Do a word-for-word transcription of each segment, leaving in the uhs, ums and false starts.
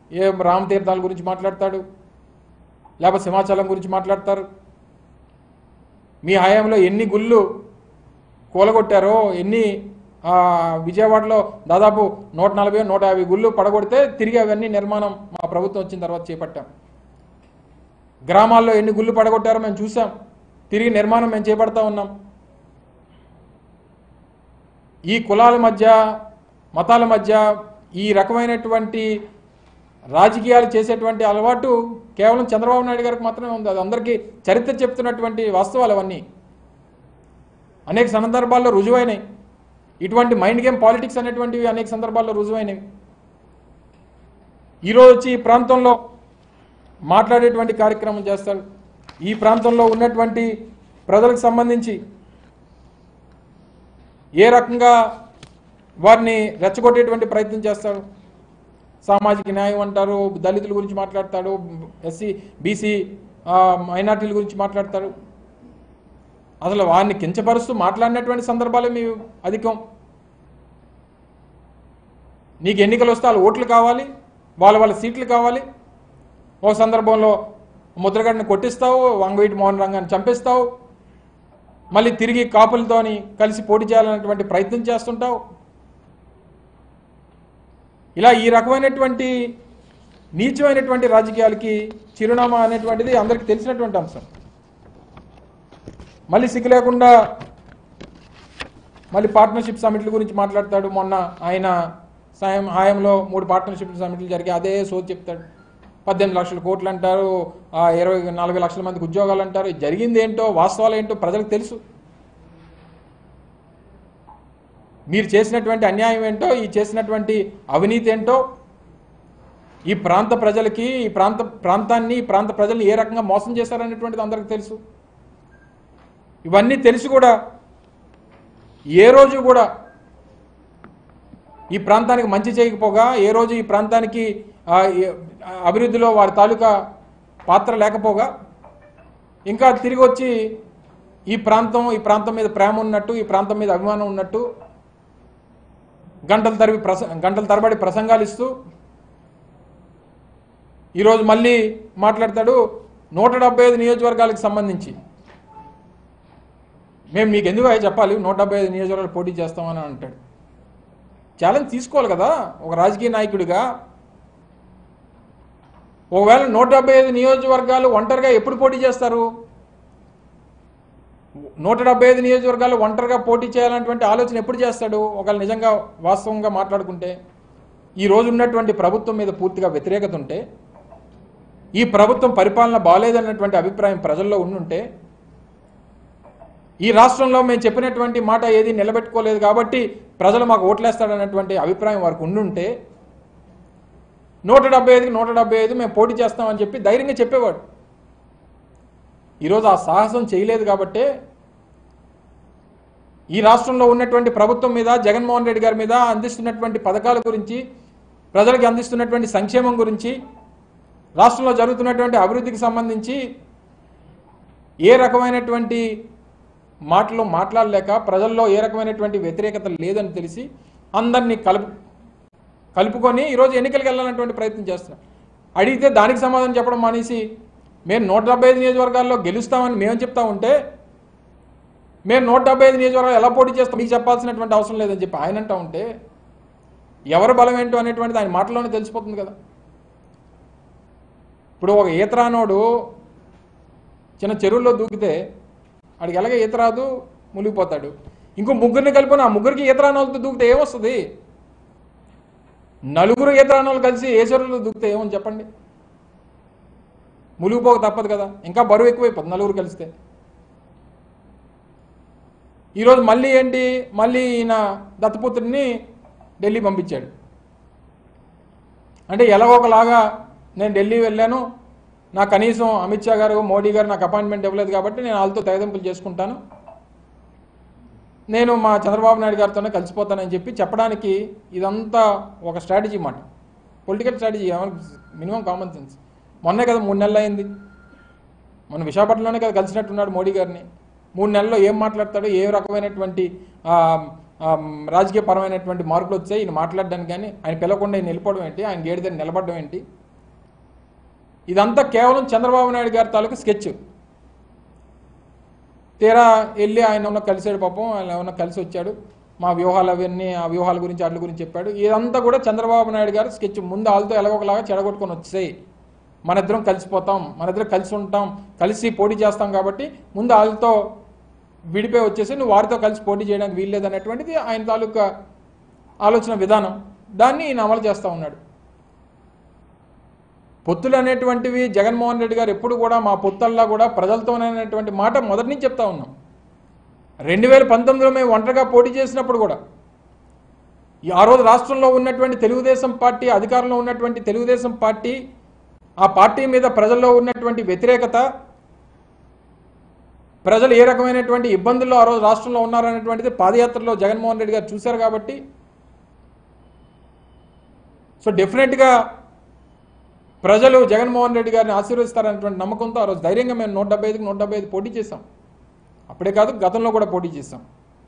ఏ రామతీర్థాల గురించి మాట్లాడతాడు, లేకపోతే సింహాచలం గురించి మాట్లాడతారు. మీ హయాంలో ఎన్ని గుళ్ళు కూలగొట్టారో, ఎన్ని విజయవాడలో దాదాపు నూట నలభై నూట యాభై గుళ్ళు పడగొడితే తిరిగి అవన్నీ నిర్మాణం మా ప్రభుత్వం వచ్చిన తర్వాత చేపట్టాం. గ్రామాల్లో ఎన్ని గుళ్ళు పడగొట్టారో మేము చూసాం, తిరిగి నిర్మాణం మేము చేపడతా ఉన్నాం. ఈ కులాల మధ్య, మతాల మధ్య ఈ రకమైనటువంటి రాజకీయాలు చేసేటువంటి అలవాటు కేవలం చంద్రబాబు నాయుడు గారికి మాత్రమే ఉంది. అది అందరికీ చరిత్ర చెప్తున్నటువంటి వాస్తవాలు అవన్నీ అనేక సందర్భాల్లో రుజువైనవి. ఇటువంటి మైండ్ గేమ్ పాలిటిక్స్ అనేటువంటివి అనేక సందర్భాల్లో రుజువైనవి. ఈరోజు వచ్చి ఈ ప్రాంతంలో మాట్లాడేటువంటి కార్యక్రమం చేస్తాడు. ఈ ప్రాంతంలో ఉన్నటువంటి ప్రజలకు సంబంధించి ఏ రకంగా వారిని రెచ్చగొట్టేటువంటి ప్రయత్నం చేస్తాడు. సామాజిక న్యాయం అంటారు, దళితుల గురించి మాట్లాడతాడు, ఎస్సీ బీసీ మైనార్టీల గురించి మాట్లాడతాడు. అసలు వారిని కించపరుస్తూ మాట్లాడినటువంటి సందర్భాలే మీ అధికం. నీకు ఎన్నికలు వస్తే వాళ్ళ ఓట్లు కావాలి, వాళ్ళ వాళ్ళ సీట్లు కావాలి. ఓ సందర్భంలో ముద్రగడ్డని కొట్టిస్తావు, వంగవీటి మోహన్ రంగాన్ని చంపేస్తావు, మళ్ళీ తిరిగి కాపులతోని కలిసి పోటీ చేయాలనేటువంటి ప్రయత్నం చేస్తుంటావు. ఇలా ఈ రకమైనటువంటి నీచమైనటువంటి రాజకీయాలకి చిరునామా అనేటువంటిది అందరికీ తెలిసినటువంటి అంశం. మళ్ళీ సిగ్గు లేకుండా మళ్ళీ పార్ట్నర్షిప్ సమిట్ల గురించి మాట్లాడతాడు. మొన్న ఆయన సాయం హాయంలో మూడు పార్ట్నర్షిప్ సమిట్లు జరిగి అదే సోది చెప్తాడు. పద్దెనిమిది లక్షల కోట్లు అంటారు, ఇరవై నలభై లక్షల మందికి ఉద్యోగాలు అంటారు. జరిగింది ఏంటో, వాస్తవాలు ఏంటో ప్రజలకు తెలుసు. మీరు చేసినటువంటి అన్యాయం ఏంటో, ఈ చేసినటువంటి అవినీతి ఏంటో, ఈ ప్రాంత ప్రజలకి, ఈ ప్రాంత ప్రాంతాన్ని ఈ ప్రాంత ప్రజల్ని ఏ రకంగా మోసం చేశారనేటువంటిది అందరికీ తెలుసు. ఇవన్నీ తెలిసి కూడా ఏ రోజు కూడా ఈ ప్రాంతానికి మంచి చేయకపోగా, ఏ రోజు ఈ ప్రాంతానికి అభివృద్ధిలో వారి తాలూకా పాత్ర లేకపోగా, ఇంకా తిరిగి వచ్చి ఈ ప్రాంతం ఈ ప్రాంతం మీద ప్రేమ ఉన్నట్టు, ఈ ప్రాంతం మీద అభిమానం ఉన్నట్టు గంటల తరబడి ప్రస గంటల తరబడి ప్రసంగాలు ఇస్తూ ఈరోజు మళ్ళీ మాట్లాడతాడు. నూట డెబ్బై ఐదు నియోజకవర్గాలకు సంబంధించి మేము మీకు ఎందుకు చెప్పాలి, నూట డెబ్బై ఐదు నియోజకవర్గాలు పోటీ చేస్తామని అంటాడు. ఛాలెంజ్ తీసుకోవాలి కదా ఒక రాజకీయ నాయకుడిగా. ఒకవేళ నూట డెబ్బై ఐదు నియోజకవర్గాలు ఒంటరిగా ఎప్పుడు పోటీ చేస్తారు? నూట డెబ్బై ఐదు నియోజకవర్గాలు ఒంటరిగా పోటీ చేయాలన్నటువంటి ఆలోచన ఎప్పుడు చేస్తాడు? ఒకవేళ నిజంగా వాస్తవంగా మాట్లాడుకుంటే, ఈ రోజు ఉన్నటువంటి ప్రభుత్వం మీద పూర్తిగా వ్యతిరేకత ఉంటే, ఈ ప్రభుత్వం పరిపాలన బాగాలేదన్నటువంటి అభిప్రాయం ప్రజల్లో ఉండుంటే, ఈ రాష్ట్రంలో మేము చెప్పినటువంటి మాట ఏది నిలబెట్టుకోలేదు కాబట్టి ప్రజలు మాకు ఓట్లేస్తాడన్నటువంటి అభిప్రాయం వారికి ఉండుంటే, నూట డెబ్బై ఐదుకి నూట డెబ్బై ఐదు మేము పోటీ చేస్తామని చెప్పి ధైర్యంగా చెప్పేవాడు. ఈరోజు ఆ సాహసం చేయలేదు కాబట్టే ఈ రాష్ట్రంలో ఉన్నటువంటి ప్రభుత్వం మీద, జగన్మోహన్ రెడ్డి గారి మీద అందిస్తున్నటువంటి పథకాల గురించి, ప్రజలకు అందిస్తున్నటువంటి సంక్షేమం గురించి, రాష్ట్రంలో జరుగుతున్నటువంటి అభివృద్ధికి సంబంధించి ఏ రకమైనటువంటి మాటలు మాట్లాడలేక, ప్రజల్లో ఏ రకమైనటువంటి వ్యతిరేకత లేదని తెలిసి అందరినీ కలుపు కలుపుకొని ఈరోజు ఎన్నికలకు వెళ్ళాలన్నటువంటి ప్రయత్నం చేస్తున్నాం. అడిగితే దానికి సమాధానం చెప్పడం మానేసి మేము నూట డెబ్బై ఐదు నియోజకవర్గాల్లో గెలుస్తామని మేము చెప్తా ఉంటే, మేము నూట డెబ్బై ఐదు నియోజకవర్గాలు ఎలా పోటీ చేస్తాం మీకు చెప్పాల్సినటువంటి అవసరం లేదని చెప్పి ఆయన అంటా ఉంటే, ఎవరు బలం ఏంటో అనేటువంటిది ఆయన మాటలోనే తెలిసిపోతుంది కదా. ఇప్పుడు ఒక ఈతరానోడు చిన్న చెరువుల్లో దూకితే వాడికి ఎలాగ ఈత రాదు, మునిగిపోతాడు. ఇంకో ముగ్గురిని కలిపి ఆ ముగ్గురికి ఈతరానోళ్ళతో దూకితే ఏమొస్తుంది? నలుగురు ఈతరానోళ్ళు కలిసి ఏ చెరువులో దూకితే ఏమని చెప్పండి? మునిగిపోక తప్పదు కదా, ఇంకా బరువు ఎక్కువైపోతుంది నలుగురు కలిస్తే. ఈరోజు మళ్ళీ ఏంటి, మళ్ళీ ఈయన దత్తపుత్రుడిని ఢిల్లీ పంపించాడు. అంటే ఎలాగోకలాగా నేను ఢిల్లీ వెళ్ళాను, నా కనీసం అమిత్ షా గారు, మోడీ గారు నాకు అపాయింట్మెంట్ ఇవ్వలేదు కాబట్టి నేను వాళ్ళతో తెగదెంపులు చేసుకుంటాను, నేను మా చంద్రబాబు నాయుడు గారితోనే కలిసిపోతానని చెప్పి చెప్పడానికి ఇదంతా ఒక స్ట్రాటజీ మాట, political strategy. Minimum common sense. మొన్నే కదా మూడు నెలలు అయింది, మొన్న విశాఖపట్నంలోనే కదా కలిసినట్టున్నాడు మోడీ గారిని. మూడు నెలల్లో ఏం మాట్లాడతాడు, ఏ రకమైనటువంటి రాజకీయ పరమైనటువంటి మార్పులు వచ్చాయి ఈయన మాట్లాడడానికి? కానీ ఆయన పిలవకుండా ఆయన వెళ్ళిపోవడం ఏంటి, ఆయన గేడి దగ్గర నిలబడడం ఏంటి? ఇదంతా కేవలం చంద్రబాబు నాయుడు గారి తాలూకు స్కెచ్. తీరా వెళ్ళి ఆయన ఉన్న కలిసాడు, పాపం ఆయన ఉన్న కలిసి వచ్చాడు, మా వ్యూహాలు అవన్నీ ఆ వ్యూహాల గురించి వాటి గురించి చెప్పాడు. ఇదంతా కూడా చంద్రబాబు నాయుడు గారు స్కెచ్. ముందు వాళ్ళతో ఎలాగోకలాగా చెడగొట్టుకొని వచ్చేసాయి, మన ఇద్దరం కలిసిపోతాం, మన ఇద్దరం కలిసి ఉంటాం, కలిసి పోటీ చేస్తాం కాబట్టి ముందు వాళ్ళతో విడిపోయి వచ్చేసి నువ్వు వారితో కలిసి పోటీ చేయడానికి వీల్లేదు అనేటువంటిది ఆయన తాలూకా ఆలోచన విధానం. దాన్ని ఈయన అమలు చేస్తూ ఉన్నాడు. పొత్తులు అనేటువంటివి జగన్మోహన్ రెడ్డి గారు ఎప్పుడు కూడా మా పొత్తల్లా కూడా ప్రజలతోనేటువంటి మాట మొదటి నుంచి చెప్తా ఉన్నాం. రెండు వేల పంతొమ్మిదిలో మేము ఒంటరిగా పోటీ చేసినప్పుడు కూడా ఆ రోజు రాష్ట్రంలో ఉన్నటువంటి తెలుగుదేశం పార్టీ, అధికారంలో ఉన్నటువంటి తెలుగుదేశం పార్టీ, ఆ పార్టీ మీద ప్రజల్లో ఉన్నటువంటి వ్యతిరేకత, ప్రజలు ఏ రకమైనటువంటి ఇబ్బందుల్లో ఆ రోజు రాష్ట్రంలో ఉన్నారనేటువంటిది పాదయాత్రలో జగన్మోహన్ రెడ్డి గారు చూశారు. కాబట్టి సో డెఫినెట్గా ప్రజలు జగన్మోహన్ రెడ్డి గారిని ఆశీర్వదిస్తారనేటువంటి నమ్మకంతో ఆ రోజు ధైర్యంగా మేము నూట డెబ్బై ఐదుకి నూట డెబ్బై ఐదు పోటీ చేశాం. అప్పుడే కాదు, గతంలో కూడా పోటీ చేశాం.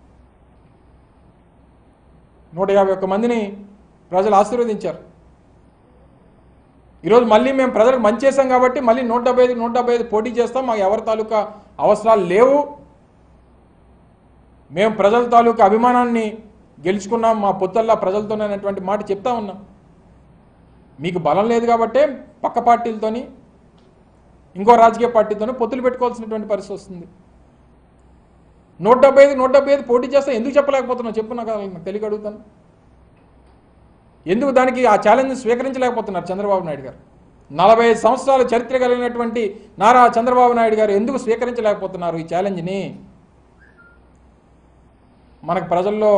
నూట యాభై ఒక్క మందిని ప్రజలు ఆశీర్వదించారు. ఈరోజు మళ్ళీ మేము ప్రజలకు మంచి చేశాం కాబట్టి మళ్ళీ నూట డెబ్బై ఐదుకి నూట డెబ్బై ఐదు పోటీ చేస్తాం. మాకు ఎవరి తాలూకా అవసరాలు లేవు, మేము ప్రజల తాలూకా అభిమానాన్ని గెలుచుకున్నాం, మా పొత్తల్లా ప్రజలతోనే అనేటువంటి మాట చెప్తా ఉన్నాం. మీకు బలం లేదు కాబట్టే పక్క పార్టీలతోని, ఇంకో రాజకీయ పార్టీతోనే పొత్తులు పెట్టుకోవాల్సినటువంటి పరిస్థితి వస్తుంది. నూట డెబ్బై ఐదు నూట డెబ్బై ఐదు పోటీ చేస్తే ఎందుకు చెప్పలేకపోతున్నావు చెప్పు, నాకు నాకు తెలియక అడుగుతాను. ఎందుకు దానికి ఆ ఛాలెంజ్ స్వీకరించలేకపోతున్నారు చంద్రబాబు నాయుడు గారు? నలభై ఐదు సంవత్సరాల చరిత్ర కలిగినటువంటి నారా చంద్రబాబు నాయుడు గారు ఎందుకు స్వీకరించలేకపోతున్నారు ఈ ఛాలెంజ్ని? మనకు ప్రజల్లో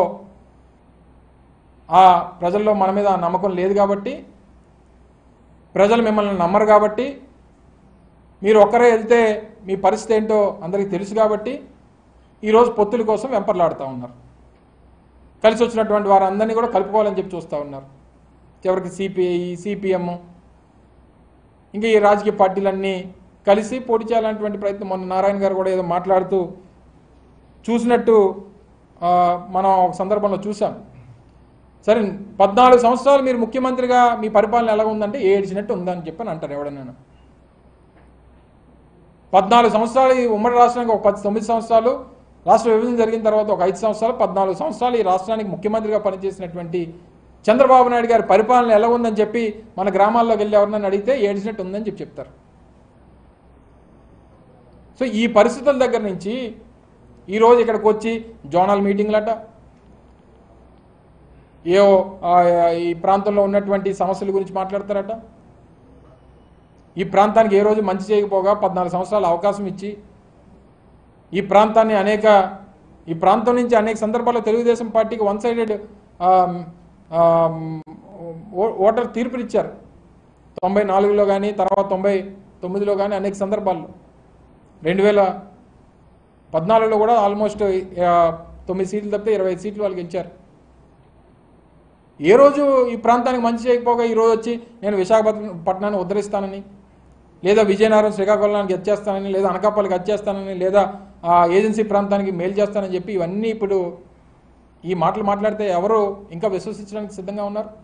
ఆ ప్రజల్లో మన మీద నమ్మకం లేదు కాబట్టి, ప్రజలు మిమ్మల్ని నమ్మరు కాబట్టి, మీరు ఒక్కరే వెళ్తే మీ పరిస్థితి ఏంటో అందరికీ తెలుసు కాబట్టి ఈరోజు పొత్తుల కోసం వెంపర్లాడుతూ ఉన్నారు. కలిసి వచ్చినటువంటి వారందరినీ కూడా కలుపుకోవాలని చెప్పి చూస్తూ ఉన్నారు. చివరికి సిపిఐ, సిపిఎం, ఇంకా ఈ రాజకీయ పార్టీలన్నీ కలిసి పోటీ చేయాలనేటువంటి ప్రయత్నం. మొన్న నారాయణ గారు కూడా ఏదో మాట్లాడుతూ చూసినట్టు మనం ఒక సందర్భంలో చూసాం. సరే, పద్నాలుగు సంవత్సరాలు మీరు ముఖ్యమంత్రిగా మీ పరిపాలన ఎలా ఉందంటే ఏడ్చినట్టు ఉందని చెప్పని అంటారు ఎవడన్నా. పద్నాలుగు సంవత్సరాలు ఈ ఉమ్మడి రాష్ట్రానికి ఒక పది తొమ్మిది సంవత్సరాలు, రాష్ట్ర విభజన జరిగిన తర్వాత ఒక ఐదు సంవత్సరాలు, పద్నాలుగు సంవత్సరాలు ఈ రాష్ట్రానికి ముఖ్యమంత్రిగా పనిచేసినటువంటి చంద్రబాబు నాయుడు గారి పరిపాలన ఎలా ఉందని చెప్పి మన గ్రామాల్లోకి వెళ్ళి ఎవరినైనా అడిగితే ఏడ్చినట్టు ఉందని చెప్పి చెప్తారు. సో ఈ పరిస్థితుల దగ్గర నుంచి ఈరోజు ఇక్కడికి వచ్చి జోనల్ మీటింగ్లట, ఏవో ఈ ప్రాంతంలో ఉన్నటువంటి సమస్యల గురించి మాట్లాడతారట. ఈ ప్రాంతానికి ఏ రోజు మంచి చేయకపోగా పద్నాలుగు సంవత్సరాల అవకాశం ఇచ్చి ఈ ప్రాంతాన్ని అనేక ఈ ప్రాంతం నుంచి అనేక సందర్భాల్లో తెలుగుదేశం పార్టీకి వన్ సైడెడ్ ఓటర్ తీర్పులు ఇచ్చారు. తొంభై నాలుగులో కానీ తర్వాత తొంభై తొమ్మిదిలో కానీ అనేక సందర్భాల్లో, రెండు వేల పద్నాలుగులో కూడా ఆల్మోస్ట్ తొమ్మిది సీట్లు తప్పితే ఇరవై ఐదు సీట్లు వాళ్ళు గెలిచారు. ఏ రోజు ఈ ప్రాంతానికి మంచి చేయకపోగా ఈరోజు వచ్చి నేను విశాఖపట్నాన్ని ఉద్ధరిస్తానని, లేదా విజయనగరం శ్రీకాకుళానికి వచ్చేస్తానని, లేదా అనకాపల్లికి వచ్చేస్తానని, లేదా ఏజెన్సీ ప్రాంతానికి మేలు చేస్తానని చెప్పి ఇవన్నీ ఇప్పుడు ఈ మాటలు మాట్లాడితే ఎవరు ఇంకా విశ్వసించడానికి సిద్ధంగా ఉన్నారు?